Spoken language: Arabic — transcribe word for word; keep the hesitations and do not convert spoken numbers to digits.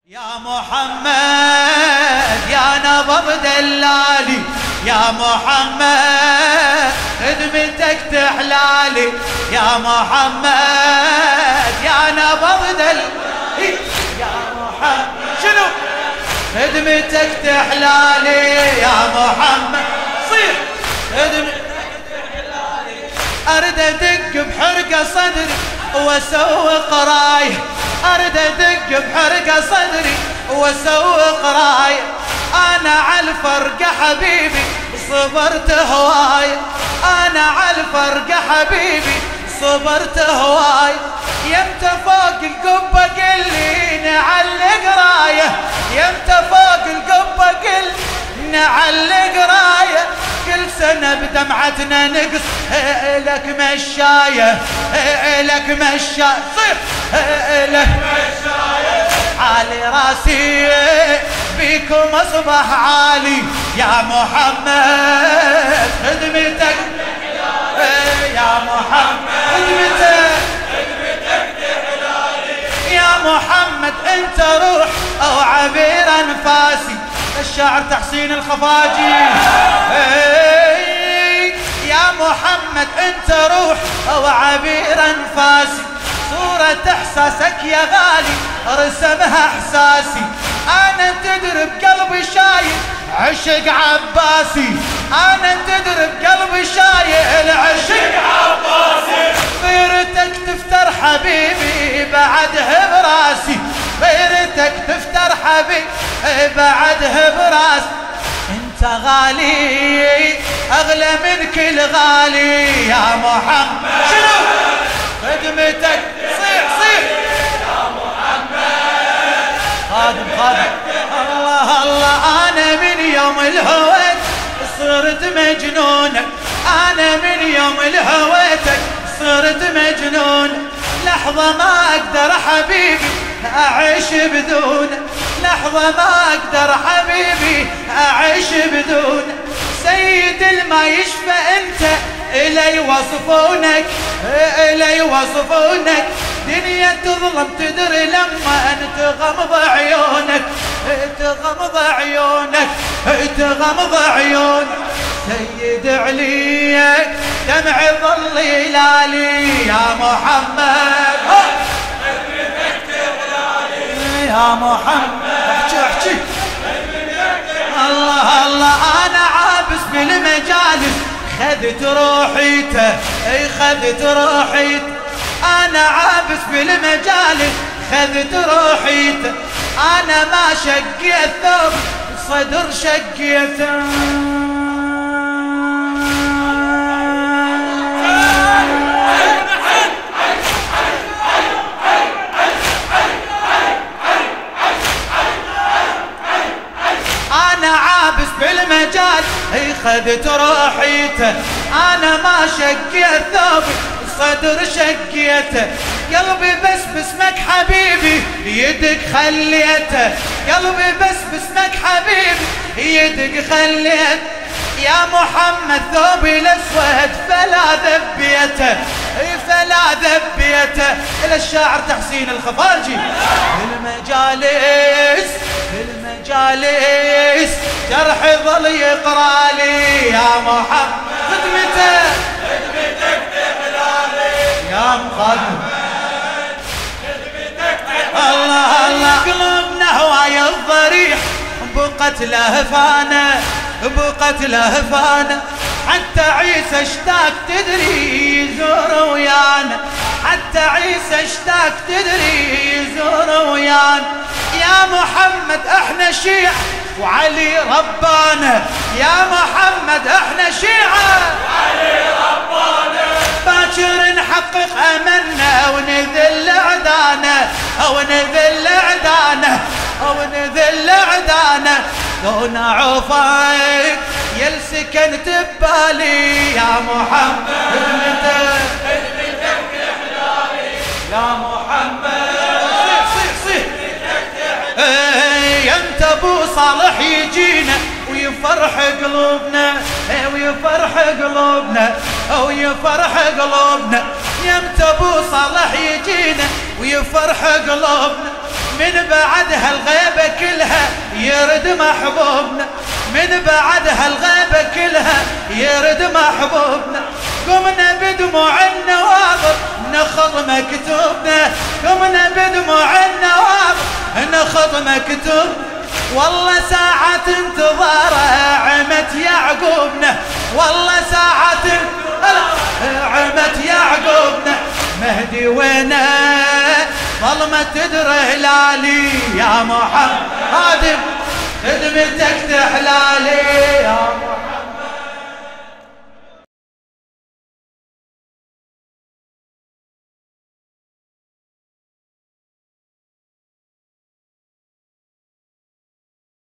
يا محمد يا نبض دلالي يا محمد خدمتك تحلالي يا محمد يا نبض دلالي يا محمد شنو خدمتك تحلالي يا محمد صيح خدمتك تحلالي أرد أدق بحرقة صدري وأسوق رايه أرد أدق بحرقة صدري وأسوق رايه أنا عالفرقة حبيبي صبرت هواي أنا عالفرقة حبيبي صبرت هواي يمتى فوق القبة قلي نعلق رايه يمتى فوق القبة قل نعلق رايه كل سنة بدمعتنا نقص لك مشاية لك مشاية صيح لك مشاية عالي راسي بيكم أصبح عالي يا محمد خدمتك يا محمد خدمتك يا محمد انت روح او عبير انفاسي الشاعر تحسين الخفاجي يا محمد انت روح او عبير انفاسي صورة احساسك يا غالي رسمها احساسي انا تدري بقلبي شايل عشق عباسي انا تدري بقلبي شايل عشق عباسي غيرتك تفتر حبيبي بعدها براسي غيرتك تفتر حبيبي بعدها براسي انت غالي اغلى من كل غالي يا محمد شنو خدمتك صيح صيح يا محمد خادم خادم الله الله انا من يوم الهويت صرت مجنونك انا من يوم الهويتك صرت مجنون لحظة ما اقدر حبيبي اعيش بدونك لحظة ما اقدر حبيبي اعيش بدونك سيد الما يشفى انت الي يوصفونك الي يوصفونك دنيا تظلم تدري لما انت غمض عيونك تغمض عيونك تغمض عيونك سيد عليك دمع ظل هلالي يا محمد يا محمد احكي احكي الله الله انا عابس بالمجالس خذت روحيته اي خذت روحيته انا عابس بالمجالس خذت روحيته انا ما شقيت ثوب صدر شقيته انا عابس بالمجال اي خذت روحيته انا ما شقيت ثوبي صدر شقيته قلبي بس باسمك حبيبي يدك خليته قلبي بس باسمك حبيبي يدك خليته يا محمد ثوبي الاسود فلا ذبيته فلا ذبيته الى الشاعر تحسين الخفاجي المجالس المجالس جرح ظل يقرا لي يا محمد خدمته خدمتك تحلالي يا مخدم الله الله قلوبنا هواي الضريح بقت لهفانه بقت لهفانه حتى عيسى اشتاق تدري يزور ويانا حتى عيسى اشتاق تدري يزور ويانا يا محمد احنا شيعة وعلي ربانا يا محمد احنا شيعة وعلي ربانا باكر نحقق املنا ونذل اعدانا او نذل اعدانا او نذل اعدانا لو نعوفك يل سكنت ببالي يا محمد خدمتك خدمتك تحلالي يا محمد صيح صيح يمتى ابو صالح يجينا ويفرح قلوبنا ويفرح قلوبنا ويفرح قلوبنا يمتى ابو صالح يجينا ويفرح قلوبنا من بعد هالغيبة كلها يرد محبوبنا، من بعد هالغيبة كلها يرد محبوبنا. قمنا بدموع النواظر نخض مكتوبنا، قمنا بدموع النواظر نخض مكتوب. والله ساعة انتظاره عمت يعقوبنا، والله ساعة عمت يعقوبنا. مهدي وينه ظلمة تدري هلالي يا محمد، خدمتك تحلالي